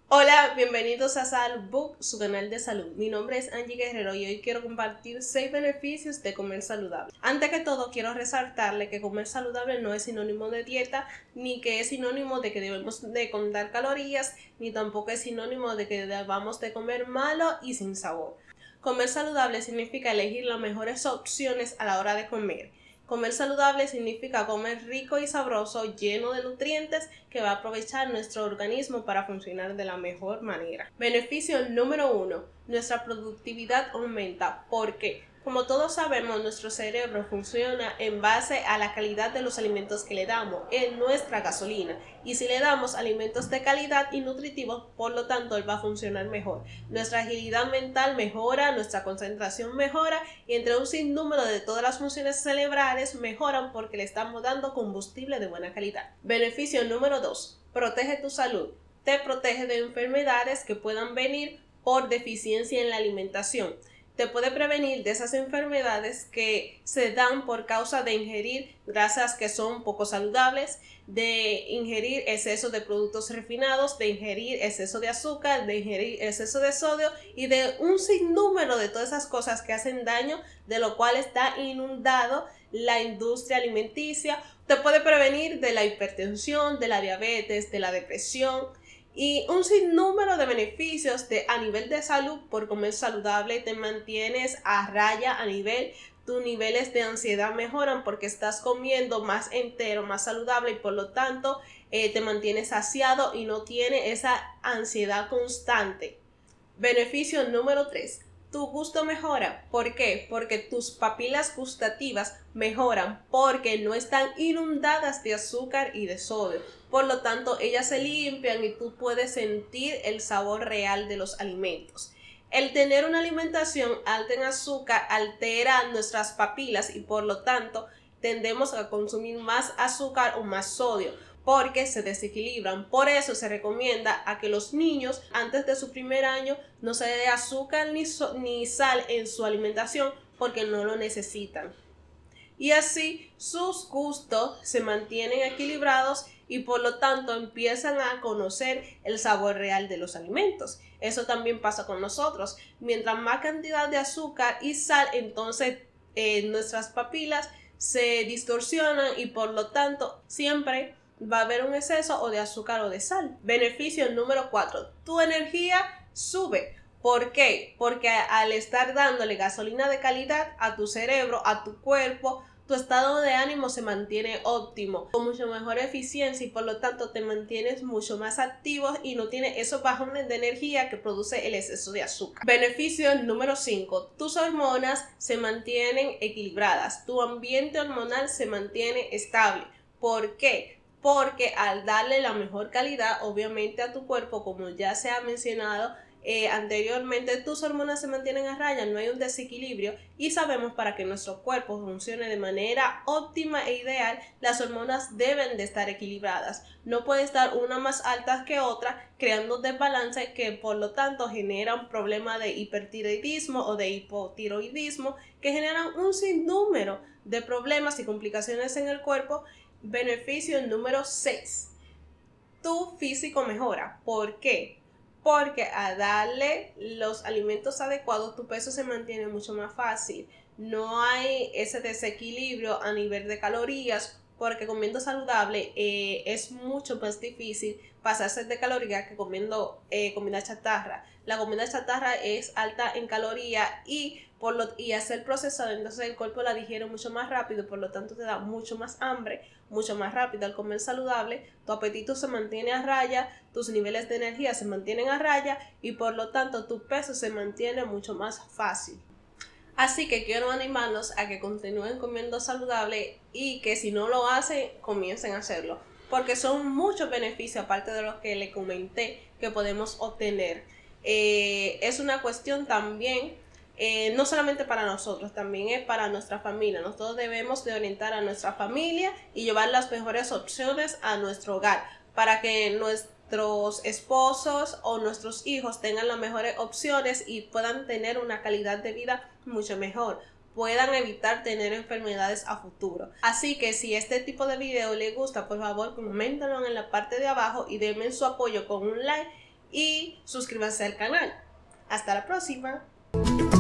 Hola, bienvenidos a Salud Book, su canal de salud. Mi nombre es Angie Guerrero y hoy quiero compartir 6 beneficios de comer saludable. Antes que todo, quiero resaltarle que comer saludable no es sinónimo de dieta, ni que es sinónimo de que debemos de contar calorías, ni tampoco es sinónimo de que debamos de comer malo y sin sabor. Comer saludable significa elegir las mejores opciones a la hora de comer. Comer saludable significa comer rico y sabroso, lleno de nutrientes que va a aprovechar nuestro organismo para funcionar de la mejor manera. Beneficio número 1. Nuestra productividad aumenta. ¿Por qué? Como todos sabemos, nuestro cerebro funciona en base a la calidad de los alimentos que le damos, en nuestra gasolina. Y si le damos alimentos de calidad y nutritivos, por lo tanto, él va a funcionar mejor. Nuestra agilidad mental mejora, nuestra concentración mejora y entre un sinnúmero de todas las funciones cerebrales mejoran porque le estamos dando combustible de buena calidad. Beneficio número 2. Protege tu salud. Te protege de enfermedades que puedan venir por deficiencia en la alimentación. Te puede prevenir de esas enfermedades que se dan por causa de ingerir grasas que son poco saludables, de ingerir exceso de productos refinados, de ingerir exceso de azúcar, de ingerir exceso de sodio y de un sinnúmero de todas esas cosas que hacen daño, de lo cual está inundado la industria alimenticia. Te puede prevenir de la hipertensión, de la diabetes, de la depresión y un sinnúmero de beneficios a nivel de salud. Por comer saludable te mantienes a raya a nivel, tus niveles de ansiedad mejoran porque estás comiendo más entero, más saludable y por lo tanto te mantienes saciado y no tienes esa ansiedad constante. Beneficio número 3. Tu gusto mejora. ¿Por qué? Porque tus papilas gustativas mejoran porque no están inundadas de azúcar y de sodio. Por lo tanto, ellas se limpian y tú puedes sentir el sabor real de los alimentos. El tener una alimentación alta en azúcar altera nuestras papilas y por lo tanto tendemos a consumir más azúcar o más sodio, porque se desequilibran. Por eso se recomienda a que los niños antes de su primer año no se dé azúcar ni sal en su alimentación porque no lo necesitan. Y así sus gustos se mantienen equilibrados y por lo tanto empiezan a conocer el sabor real de los alimentos. Eso también pasa con nosotros. Mientras más cantidad de azúcar y sal, entonces nuestras papilas se distorsionan y por lo tanto siempre va a haber un exceso o de azúcar o de sal. Beneficio número 4. Tu energía sube. ¿Por qué? Porque al estar dándole gasolina de calidad a tu cerebro, a tu cuerpo, tu estado de ánimo se mantiene óptimo, con mucho mejor eficiencia y por lo tanto te mantienes mucho más activo y no tienes esos bajones de energía que produce el exceso de azúcar. Beneficio número 5. Tus hormonas se mantienen equilibradas, tu ambiente hormonal se mantiene estable. ¿Por qué? Porque al darle la mejor calidad obviamente a tu cuerpo, como ya se ha mencionado anteriormente, tus hormonas se mantienen a raya, no hay un desequilibrio y sabemos para que nuestro cuerpo funcione de manera óptima e ideal, las hormonas deben de estar equilibradas, no puede estar una más alta que otra creando desbalance que por lo tanto generan problemas de hipertiroidismo o de hipotiroidismo que generan un sinnúmero de problemas y complicaciones en el cuerpo. Beneficio número 6. Tu físico mejora. ¿Por qué? Porque al darle los alimentos adecuados tu peso se mantiene mucho más fácil. No hay ese desequilibrio a nivel de calorías porque comiendo saludable es mucho más difícil pasarse de calorías que comiendo comida chatarra. La comida chatarra es alta en calorías y hacer procesado, entonces el cuerpo la digiere mucho más rápido, por lo tanto te da mucho más hambre, mucho más rápido. Al comer saludable, tu apetito se mantiene a raya, tus niveles de energía se mantienen a raya y por lo tanto tu peso se mantiene mucho más fácil. Así que quiero animarlos a que continúen comiendo saludable y que si no lo hacen, comiencen a hacerlo. Porque son muchos beneficios, aparte de los que les comenté, que podemos obtener. Es una cuestión también, no solamente para nosotros, también es para nuestra familia. Nosotros debemos de orientar a nuestra familia y llevar las mejores opciones a nuestro hogar para que nuestros esposos o nuestros hijos tengan las mejores opciones y puedan tener una calidad de vida mucho mejor, puedan evitar tener enfermedades a futuro. Así que si este tipo de video les gusta, por favor coméntenlo en la parte de abajo y denme su apoyo con un like y suscríbanse al canal. Hasta la próxima.